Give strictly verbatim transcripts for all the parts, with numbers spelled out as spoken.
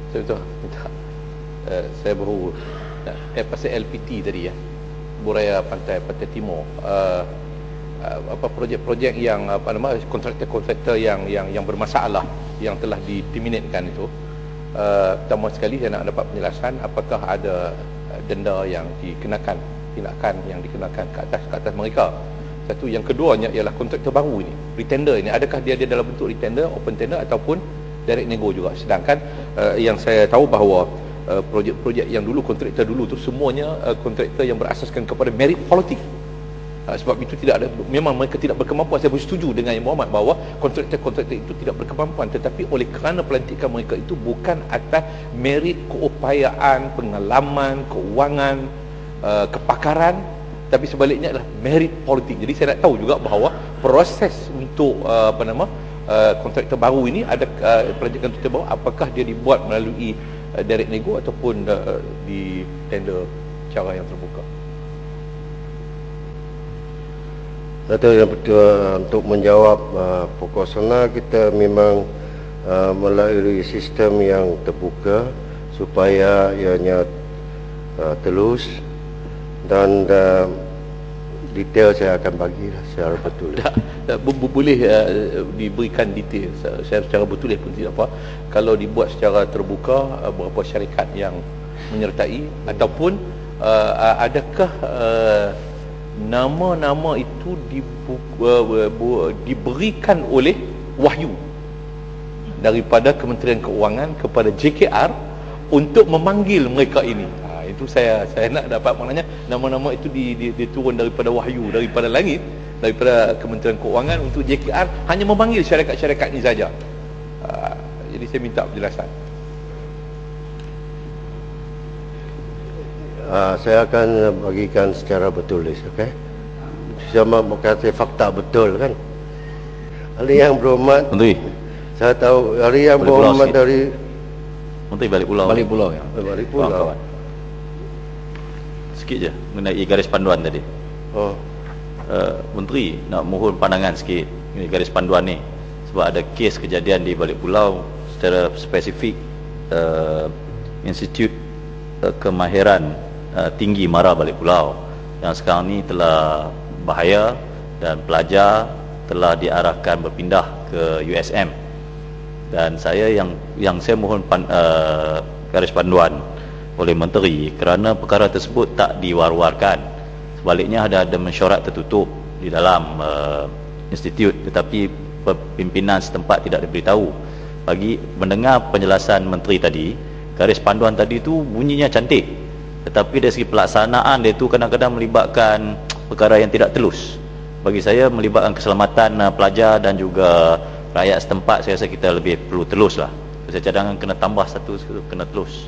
Saya betul minta uh, saya baru eh pasal L P T tadi ya, Lebuh Pantai Pantai Timur, uh, uh, apa projek-projek yang apa nama kontraktor-kontraktor yang yang yang bermasalah yang telah diterminatekan itu. Uh, pertama sekali saya nak dapat penjelasan apakah ada denda yang dikenakan, tindakan yang dikenakan ke atas ke atas mereka. Satu, yang keduanya ialah kontraktor baru ini, retender ini, adakah dia ada dalam bentuk retender, open tender ataupun direct nego juga. Sedangkan uh, yang saya tahu bahawa uh, projek-projek yang dulu kontraktor dulu tu semuanya uh, kontraktor yang berasaskan kepada merit politik. Uh, sebab itu tidak ada, memang mereka tidak berkemampuan. Saya bersetuju dengan Yang Berhormat bahawa kontraktor-kontraktor itu tidak berkemampuan, tetapi oleh kerana pelantikan mereka itu bukan atas merit keupayaan, pengalaman, keuangan, uh, kepakaran, tapi sebaliknya adalah merit politik. Jadi saya nak tahu juga bahawa proses untuk uh, apa nama uh, kontraktor baru ini, ada uh, pelantikan kontraktor baru, apakah dia dibuat melalui uh, direct nego ataupun uh, di tender cara yang terbuka. Betul, yang betul. Untuk menjawab uh, proporsional, kita memang uh, melalui sistem yang terbuka supaya ianya uh, telus, dan uh, detail saya akan bagi secara betul. Tak, tak, boleh uh, diberikan detail saya secara betul pun tidak apa. Kalau dibuat secara terbuka, uh, berapa syarikat yang menyertai, ataupun uh, adakah uh, nama-nama itu dibu, uh, bu, diberikan oleh wahyu daripada Kementerian Keuangan kepada J K R untuk memanggil mereka ini. Ha, itu saya saya nak dapat, maknanya nama-nama itu di, di, diturun daripada wahyu, daripada langit, daripada Kementerian Keuangan untuk J K R hanya memanggil syarikat-syarikat ini saja. Ha, jadi saya minta penjelasan. Uh, saya akan bagikan secara bertulis, okey? Sama berkata fakta betul kan? Ahli Yang Berhormat, Menteri, saya tahu Ahli Yang Balik Berhormat Pulau dari Menteri balik pulau. Balik pulau ya. Balik Pulau. Kawan-kawan. Sikit je mengenai garis panduan tadi. Oh, Uh, Menteri nak mohon pandangan sikit mengenai garis panduan ni, sebab ada kes kejadian di Balik Pulau secara spesifik. uh, Institut uh, Kemahiran uh, Tinggi Mara Balik Pulau yang sekarang ni telah bahaya dan pelajar telah diarahkan berpindah ke U S M, dan saya yang yang saya mohon pan, uh, garis panduan oleh Menteri kerana perkara tersebut tak diwar-warkan. Sebaliknya ada ada mesyuarat tertutup di dalam uh, institut, tetapi pimpinan setempat tidak diberitahu. Bagi mendengar penjelasan Menteri tadi, garis panduan tadi tu bunyinya cantik, tetapi dari segi pelaksanaan dia tu kadang-kadang melibatkan perkara yang tidak telus. Bagi saya melibatkan keselamatan uh, pelajar dan juga rakyat setempat, saya rasa kita lebih perlu telus lah. Saya cadangan kena tambah satu, kena telus.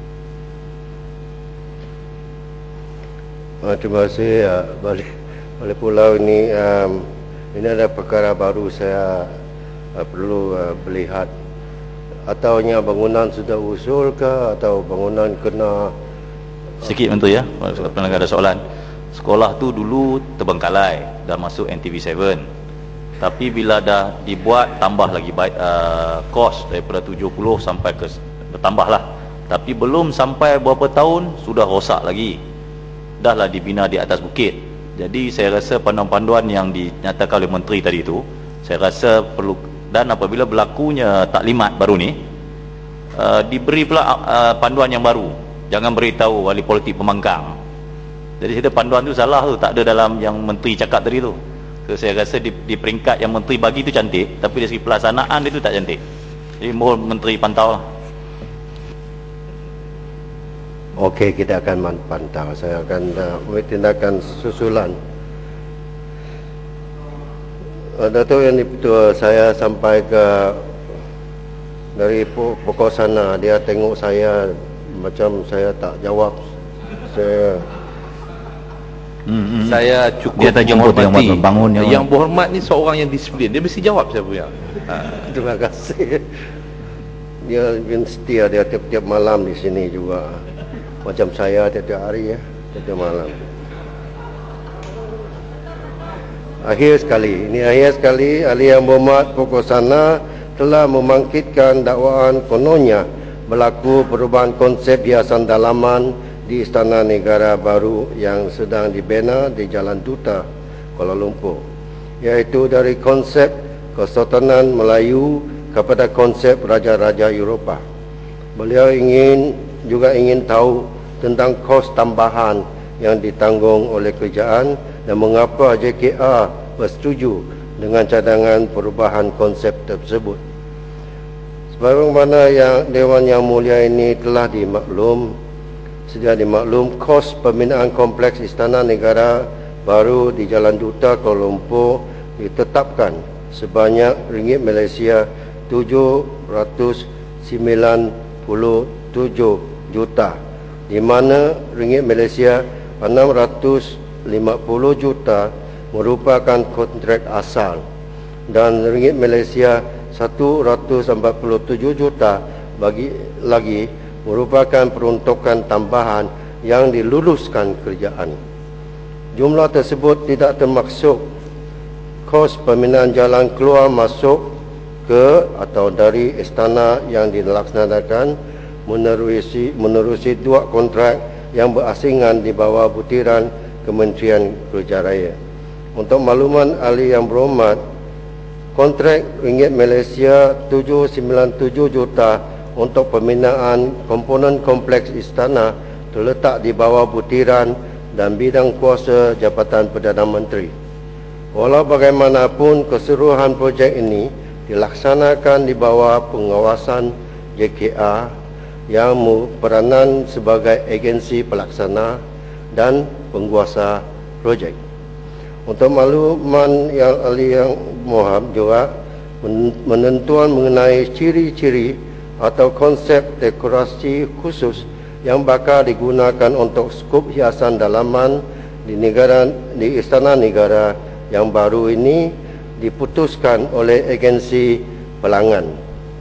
uh, terima kasih. Uh, balik Balik Pulau ini, um, ini adalah perkara baru. Saya uh, perlu uh, melihat, ataunya bangunan sudah usul ke, atau bangunan kena Sikit Menteri ya, pernah ada soalan. Sekolah tu dulu terbengkalai dah masuk N T V tujuh, tapi bila dah dibuat tambah lagi baik uh, kos daripada tujuh puluh sampai ke bertambah lah, tapi belum sampai berapa tahun sudah rosak lagi, dah lah dibina di atas bukit. Jadi saya rasa panduan-panduan yang dinyatakan oleh Menteri tadi tu, saya rasa perlu, dan apabila berlakunya taklimat baru ni, uh, diberi pula uh, panduan yang baru. Jangan beritahu wali politik pemangkang. Jadi kita panduan tu salah tu, tak ada dalam yang Menteri cakap tadi tu. So, saya rasa di, di peringkat yang Menteri bagi tu cantik, tapi dari segi pelaksanaan dia tu tak cantik. Jadi mohon Menteri pantau lah. Okey, kita akan pantau. Saya akan uh, ambil tindakan susulan. Uh, Datuk Yang Dipertua, saya sampai ke dari pokok sana, dia tengok saya macam saya tak jawab. Saya hmm, hmm. saya cukup Dia tak jemput yang menghormati. bangun yang, Yang Berhormat ni seorang yang disiplin, dia mesti jawab saya punya. Ha. terima kasih. Dia setia, dia tiap-tiap malam di sini juga. Macam saya tiap-tiap hari ya, tiap-tiap malam. Akhir sekali, ini akhir sekali, Ahli Yang Berhormat pokok sana telah membangkitkan dakwaan kononnya berlaku perubahan konsep hiasan dalaman di Istana Negara baru yang sedang dibina di Jalan Duta, Kuala Lumpur, iaitu dari konsep Kesultanan Melayu kepada konsep Raja-Raja Eropah. Beliau ingin juga ingin tahu tentang kos tambahan yang ditanggung oleh kerajaan dan mengapa J K R bersetuju dengan cadangan perubahan konsep tersebut. Sebagaimana yang Dewan Yang Mulia ini telah dimaklum, sedia dimaklum, kos pembinaan kompleks Istana Negara baru di Jalan Duta, Kuala Lumpur ditetapkan sebanyak ringgit Malaysia tujuh ratus sembilan puluh tujuh juta, di mana ringgit Malaysia enam ratus lima puluh juta merupakan kontrak asal dan ringgit Malaysia satu ratus empat puluh tujuh juta bagi lagi merupakan peruntukan tambahan yang diluluskan kerajaan. Jumlah tersebut tidak termaksud kos pembinaan jalan keluar masuk ke atau dari istana yang dilaksanakan menerusi menerusi dua kontrak yang berasingan di bawah butiran Kementerian Kerajaan. Untuk makluman ahli yang berhormat, kontrak ringgit Malaysia tujuh ratus sembilan puluh tujuh juta untuk pembinaan komponen kompleks istana terletak di bawah butiran dan bidang kuasa Jabatan Perdana Menteri. Walau bagaimanapun, keseluruhan projek ini dilaksanakan di bawah pengawasan J K R yang berperanan sebagai agensi pelaksana dan penguasa projek. Untuk makluman yang ahli yang mohon juga, penentuan mengenai ciri-ciri atau konsep dekorasi khusus yang bakal digunakan untuk skup hiasan dalaman di negara di Istana Negara yang baru ini diputuskan oleh agensi pelanggan.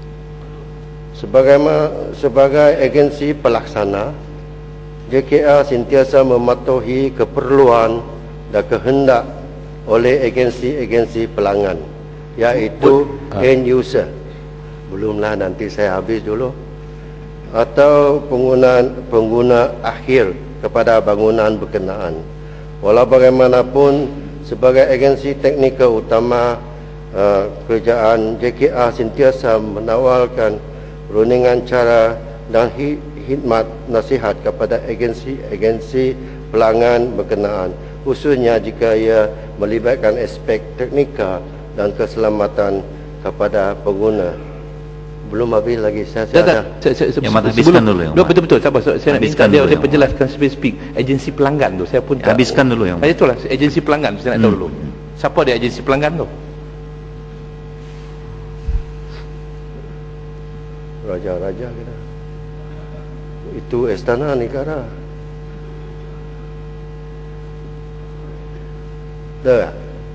Sebagai sebagai agensi pelaksana, J K R sentiasa mematuhi keperluan dan kehendak oleh agensi-agensi pelanggan, iaitu end user. Belumlah, nanti saya habis dulu. Atau penggunaan pengguna akhir kepada bangunan berkenaan. Walau bagaimanapun, sebagai agensi teknikal utama uh, kerajaan, J K R sentiasa menawarkan perundingan cara dan khidmat nasihat kepada agensi-agensi pelanggan berkenaan, khususnya jika ia melibatkan aspek teknikal dan keselamatan kepada pengguna. Belum habis lagi, saya tak, tak, saya, saya, yang mana habiskan dulu yang betul-betul, sabar, saya nak minta dia dia penjelaskan spesifik agensi pelanggan tu. Saya pun tak, habiskan dulu yang ah, itulah agensi pelanggan, saya nak tahu hmm. dulu siapa dia agensi pelanggan tu. Raja-raja kita, itu Istana Negara. Dah.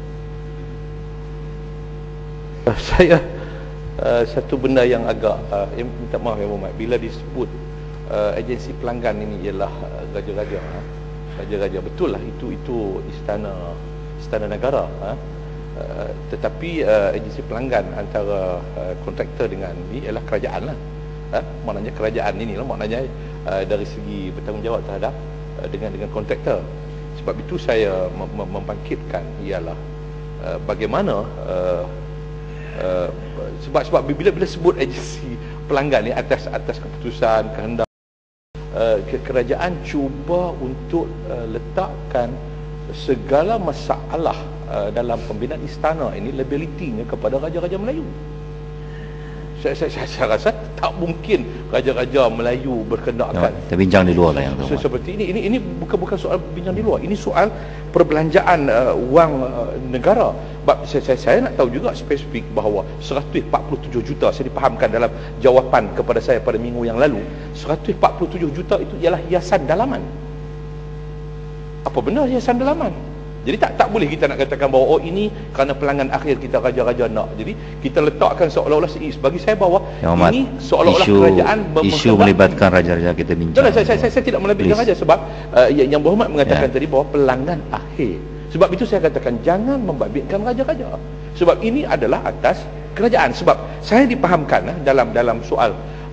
Saya uh, satu benda yang agak uh, yang minta maaf yang berhormat, bila disebut uh, agensi pelanggan ini ialah uh, raja-raja, ha? Raja-raja, betul lah, itu itu istana istana negara, ha? Uh, tetapi uh, agensi pelanggan antara uh, kontraktor dengan ini ialah kerajaan lah, ha? Maknanya kerajaan ini lah, maknanya uh, dari segi bertanggungjawab terhadap uh, dengan dengan kontraktor. Sebab itu saya mem membangkitkan ialah uh, bagaimana uh, uh, sebab sebab bila bila sebut agensi pelanggan ni atas atas keputusan kehendak uh, kerajaan cuba untuk uh, letakkan segala masalah uh, dalam pembinaan istana ini liability-nya kepada raja-raja Melayu. Saya, saya, saya, saya rasa tak mungkin raja-raja Melayu berkendakkan. Ya, kita bincang di luar lah yang so, seperti ini. Ini ini bukan bukan soal bincang di luar. Ini soal perbelanjaan uh, wang uh, negara. Sebab saya, saya, saya nak tahu juga spesifik bahawa seratus empat puluh tujuh juta, saya dipahamkan dalam jawapan kepada saya pada minggu yang lalu, seratus empat puluh tujuh juta itu ialah hiasan dalaman. Apa benar hiasan dalaman? Jadi tak tak boleh kita nak katakan bahawa oh ini kerana pelanggan akhir kita raja-raja nak. Jadi kita letakkan seolah-olah bagi saya bahawa ya, ini seolah-olah kerajaan isu melibatkan raja-raja kita bincang. Saya, saya, saya, saya tidak melibatkan raja sebab uh, yang, yang berhormat mengatakan ya. tadi bahawa pelanggan akhir. Sebab itu saya katakan jangan membabitkan raja-raja. Sebab ini adalah atas kerajaan. Sebab saya dipahamkan uh, dalam dalam soal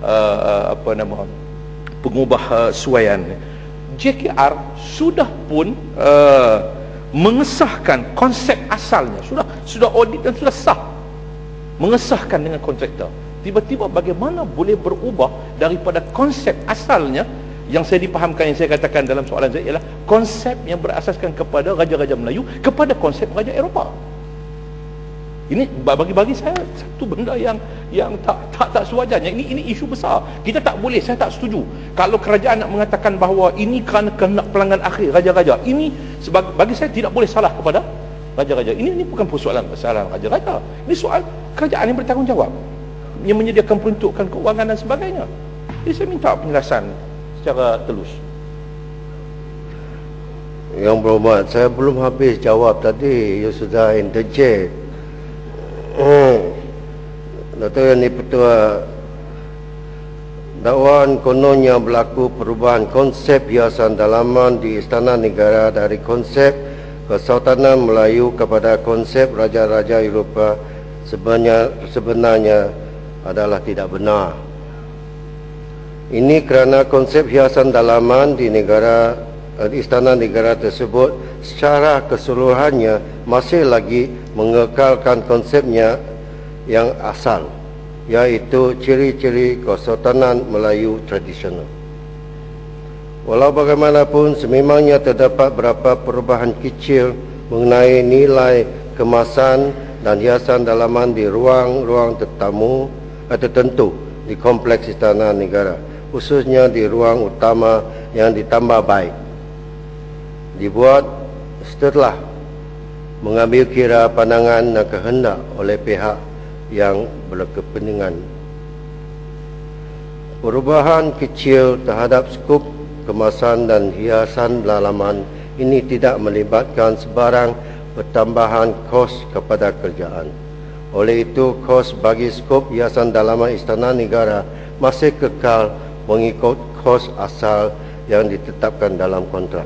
uh, uh, apa nama pengubah uh, suaian. J K R sudah pun uh, mengesahkan konsep asalnya, sudah sudah audit dan sudah sah, mengesahkan dengan kontraktor. Tiba-tiba bagaimana boleh berubah daripada konsep asalnya yang saya dipahamkan, yang saya katakan dalam soalan saya ialah konsep yang berasaskan kepada Raja-Raja Melayu kepada konsep Raja Eropah. Ini bagi-bagi saya satu benda yang yang tak tak tak sewajarnya. Ini ini isu besar. Kita tak boleh, saya tak setuju. Kalau kerajaan nak mengatakan bahawa ini kerana kehendak pelanggan akhir raja-raja, ini sebagai, bagi saya tidak boleh salah kepada raja-raja. Ini ini bukan persoalan kesalahan raja-raja. Ini soal kerajaan yang bertanggungjawab, yang menyediakan peruntukan keuangan dan sebagainya. Jadi saya minta penjelasan secara telus. Yang berhormat, saya belum habis jawab tadi. You sudah interject. Hmm. Dato' Yang Di-Pertua, dakwaan kononnya berlaku perubahan konsep hiasan dalaman di Istana Negara dari konsep Kesultanan Melayu kepada konsep Raja-Raja Eropah sebenarnya, sebenarnya adalah tidak benar. Ini kerana konsep hiasan dalaman di negara di Istana Negara tersebut secara keseluruhannya masih lagi mengekalkan konsepnya yang asal, iaitu ciri-ciri Kesultanan Melayu tradisional. Walau bagaimanapun, sememangnya terdapat beberapa perubahan kecil mengenai nilai kemasan dan hiasan dalaman di ruang-ruang tetamu eh, tertentu di kompleks Istana Negara, khususnya di ruang utama yang ditambah baik, dibuat setelah mengambil kira pandangan dan kehendak oleh pihak yang berkepentingan. Perubahan kecil terhadap skop kemasan dan hiasan dalaman ini tidak melibatkan sebarang pertambahan kos kepada kerajaan. Oleh itu, kos bagi skop hiasan dalaman Istana Negara masih kekal mengikut kos asal yang ditetapkan dalam kontrak.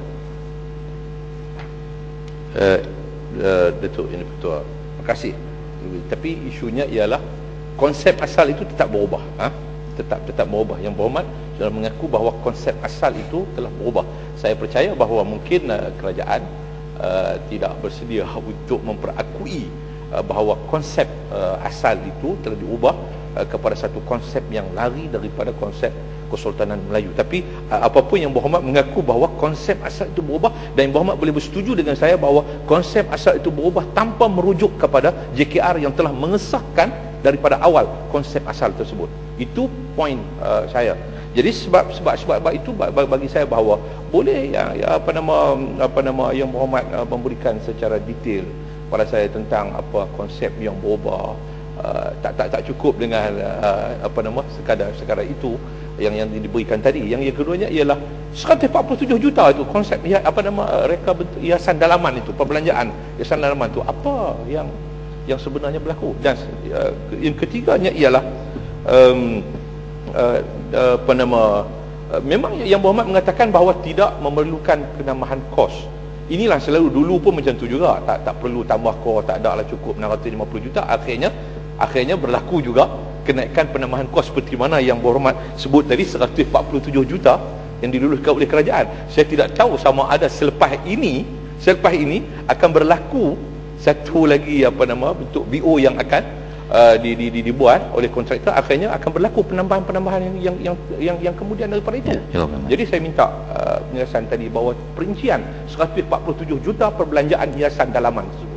Uh, uh, Datuk Yang Di-Pertua, terima kasih. Tapi isunya ialah konsep asal itu tetap berubah, ha? tetap tetap berubah. Yang berhormat sudah mengaku bahawa konsep asal itu telah berubah. Saya percaya bahawa mungkin uh, kerajaan uh, tidak bersedia untuk memperakui uh, bahawa konsep uh, asal itu telah diubah uh, kepada satu konsep yang lari daripada konsep Kesultanan Melayu. Tapi uh, apapun yang berhormat mengaku bahawa konsep asal itu berubah, dan yang berhormat boleh bersetuju dengan saya bahawa konsep asal itu berubah tanpa merujuk kepada J K R yang telah mengesahkan daripada awal konsep asal tersebut. Itu poin uh, saya. Jadi sebab sebab sebab, sebab itu bagi saya bahawa boleh ya, ya apa nama apa nama yang berhormat uh, memberikan secara detail kepada saya tentang apa konsep yang berubah. Uh, tak tak tak cukup dengan uh, apa nama sekadar sekadar itu yang yang diberikan tadi. Yang yang keduanya ialah seratus empat puluh tujuh juta itu konsep ya, apa nama reka bentuk hiasan dalaman itu, perbelanjaan hiasan dalaman itu, apa yang yang sebenarnya berlaku. Dan uh, yang ketiganya ialah um, uh, uh, apa nama uh, memang yang berhormat mengatakan bahawa tidak memerlukan penambahan kos. Inilah selalu dulu pun macam tu juga, tak tak perlu tambah kos, tak ada lah, cukup enam ratus lima puluh juta. Akhirnya akhirnya berlaku juga kenaikan penambahan kos seperti mana yang berhormat sebut tadi, seratus empat puluh tujuh juta yang diluluskan oleh kerajaan. Saya tidak tahu sama ada selepas ini selepas ini akan berlaku satu lagi apa nama bentuk B O yang akan uh, di, di, di, dibuat oleh kontraktor. Akhirnya akan berlaku penambahan-penambahan yang yang yang yang, yang kemudian daripada itu. Ya, jadi saya minta uh, penjelasan tadi bahawa perincian seratus empat puluh tujuh juta perbelanjaan hiasan dalaman tersebut.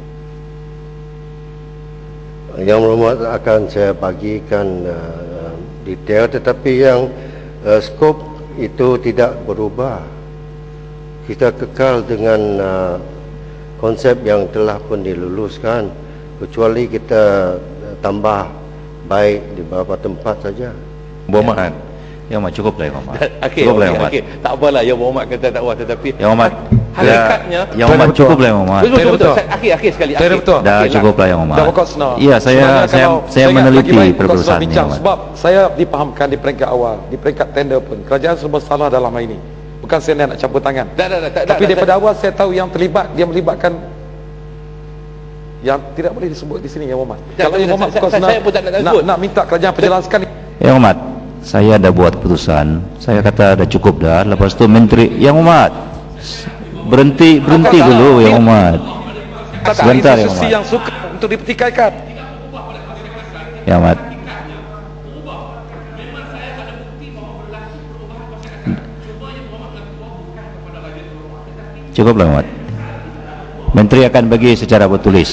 Yang berhormat akan saya bagikan uh, detail, tetapi yang uh, skop itu tidak berubah. Kita kekal dengan uh, konsep yang telah pun diluluskan, kecuali kita uh, tambah baik di beberapa tempat saja. Berhormat, Yang Amat cukup lah Yang Amat. Okay, cukup lah okay, Yang Amat. Okay. Tak apalah Yang Amat kata tak apa, tetapi Yang Amat, hakikatnya Yang Amat cukup lah Yang Amat. Betul betul. Akhir-akhir sekali. Saya betul. Dah cukup lah Yang Amat. Dah pokok senang. Ya, saya saya saya meneliti perusahaan Yang Amat. Sebab saya dipahamkan di peringkat awal, di peringkat tender pun kerajaan serba salah dalam hal ini. Bukan saya nak campur tangan. Dah, dah, dah, Tapi dah, daripada dah, awal saya tahu yang terlibat, dia melibatkan yang tidak boleh disebut di sini Yang Amat. Kalau Yang Amat saya, saya pun tak nak nak, nak minta kerajaan penjelaskan. Yang Amat, saya dah buat keputusan, saya kata dah cukup dah. Lepas tu menteri, yang umat berhenti berhenti dulu yang umat. Sebentar yang institusi umat. yang suka untuk dipertikaikan. Yang umat. Cukuplah umat. Menteri akan bagi secara bertulis.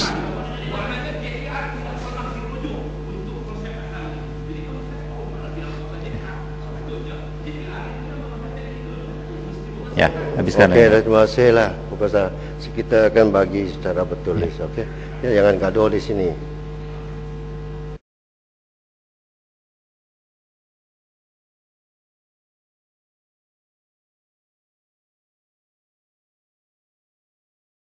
Ya, habiskan. Okey, terima kasih lah. Kita akan bagi secara bertulis. Okey, ya, jangan gaduh di sini.